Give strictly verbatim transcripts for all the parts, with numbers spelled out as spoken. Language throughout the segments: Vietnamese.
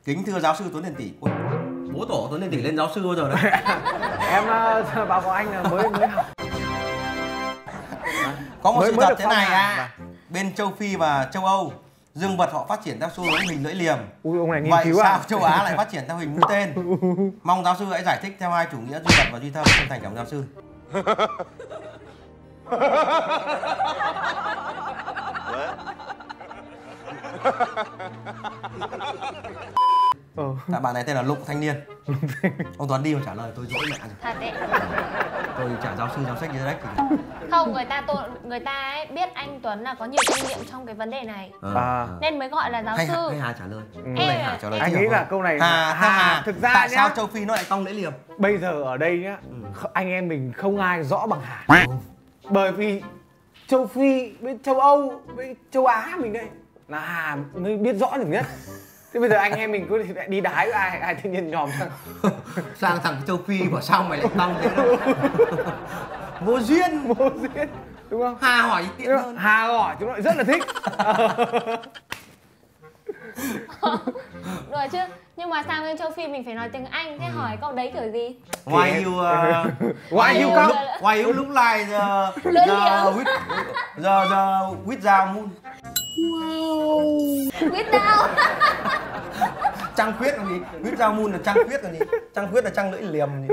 Kính thưa giáo sư Tuấn Tiền Tỷ. Ôi, bố tổ Tuấn Tiền Tỷ lên giáo sư bao giờ đấy? Em uh, báo cáo anh là mới mới học. Có một mới, sự mới thật thế này à. à. Bên châu Phi và châu Âu, dương vật họ phát triển theo xu hướng hình lưỡi liềm. Ui, ông này nghiên Vậy cứu sao à? châu Á lại phát triển theo hình mũi tên? Mong giáo sư hãy giải thích theo hai chủ nghĩa duy vật và duy tâm. Chân thành cảm ơn giáo sư. Ờ. Dạ, bạn này tên là Lục Thanh Niên. Ông Tuấn đi mà trả lời tôi dỗi mẹ rồi. Thật đấy. Tôi trả giáo sư giáo sách direct thì... Không, người ta tôi người ta ấy biết anh Tuấn là có nhiều kinh nghiệm trong cái vấn đề này. À. Nên mới gọi là giáo hay, sư. Hay Hà trả lời. Ừ. Câu này Hà trả lời. Anh nghĩ là câu này Hà, Hà, Hà thực ra tại nhá, sao châu Phi nó lại cong lưỡi liềm? bây giờ ở đây nhá, ừ. anh em mình không ai rõ bằng Hà. Bởi vì châu Phi với châu Âu với châu Á mình đây là Hà mới biết rõ được nhất. Thế bây giờ anh em mình cứ đi đái với ai ai tự nhiên nhòm sang sang thằng châu Phi của sao mày lại cong thế đâu? Vô duyên. Vô duyên đúng không? Hà hỏi tiện hơn. Hà hỏi chúng nó rất là thích. Đùa chứ. Nhưng mà sang bên châu Phi mình phải nói tiếng Anh. Thế hỏi câu đấy kiểu gì? Why you uh, why you come? Why you look like the the with the the without moon? Wow. Biết đâu. Trăng khuyết còn gì? Without moon là trăng khuyết còn gì? Trăng khuyết là trăng lưỡi liềm gì?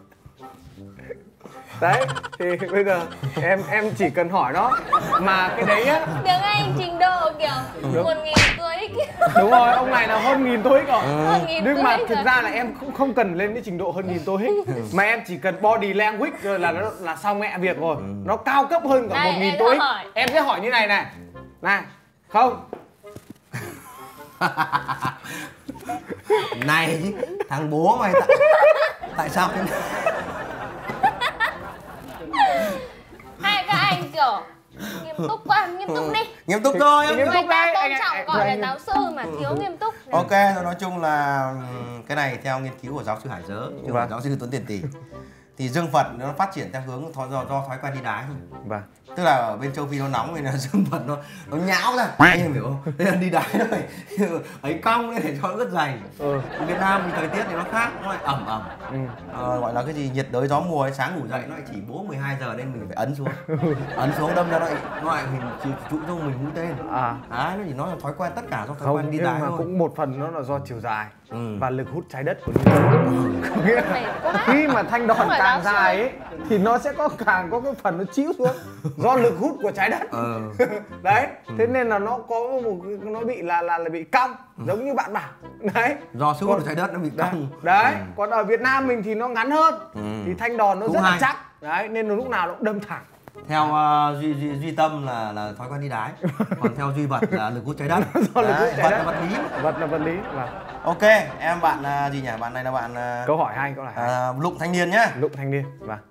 Đấy, thì bây giờ em em chỉ cần hỏi nó mà cái đấy á. Tiếng Anh trình độ kiểu một nghìn tuổi kìa. Đúng rồi, ông này là hơn nghìn tôi rồi. Hơn nghìn Nhưng mà tuổi thực rồi. ra là em cũng không cần lên cái trình độ hơn nghìn tôi hết. Mà em chỉ cần body language rồi là nó là xong mẹ việc rồi. Nó cao cấp hơn cả Này, một nghìn em tôi. hỏi. Em sẽ hỏi như này này. Này, không. Này chứ, thằng bố mày tại, tại sao thế này? Hai các anh kiểu nghiêm túc quá, nghiêm túc đi. Nghiêm túc thôi. Nghiêm túc Người ta đấy, tôn anh- trọng anh- gọi là anh- giáo sư mà thiếu nghiêm túc. Ok, tôi nói chung là cái này theo nghiên cứu của giáo sư Hải Dớ, nhưng mà Vâng. giáo sư Tuấn Tiền Tỷ thì dương vật nó phát triển theo hướng thói, do, do thói quen đi đái thôi. Vâng. Tức là ở bên châu Phi nó nóng nên là dương vật nó nó nhão ra, anh em hiểu không? Nên là đi đái nó phải ấy cong lên để cho nó ướt dày. Ừ. Việt Nam thì thời tiết thì nó khác, nó lại ẩm ẩm. Ừ. Ờ, gọi là cái gì nhiệt đới gió mùa ấy, sáng ngủ dậy nó lại chỉ bố mười hai giờ nên mình phải ấn xuống. Ấn xuống đâm ra nó lại nó lại mình chịu trụ cho mình mũi tên. À. Đấy, nó chỉ nói là thói quen, tất cả do thói Không, quen đi nhưng đái mà thôi. cũng một phần nó là do chiều dài Ừ. và lực hút trái đất của Newton. Có nghĩa Mệt là quá. khi mà thanh đòn Không phải càng giáo sư. dài ấy thì nó sẽ có càng có cái phần nó chĩu xuống do lực hút của trái đất. Ờ. Đấy, thế nên là nó có một nó bị là là, là bị cong giống như bạn bảo. Đấy. Do sức hút của trái đất nó bị Đấy, cong. đấy. Ừ. Còn ở Việt Nam mình thì nó ngắn hơn. Ừ. Thì thanh đòn nó Cũng rất là hay. chắc. Đấy, nên là lúc nào nó cũng đâm thẳng. Theo uh, duy, duy, duy tâm là là thói quen đi đái, còn theo duy vật là lực hút trái đất. Do lực hút Đấy, trái vật đất. là vật lý. Vật là vật lý. Và Ok, em bạn uh, gì nhỉ? Bạn này là bạn uh, câu hỏi hai câu hỏi hai. uh, Lục Thanh Niên nhá. Lục thanh niên. Và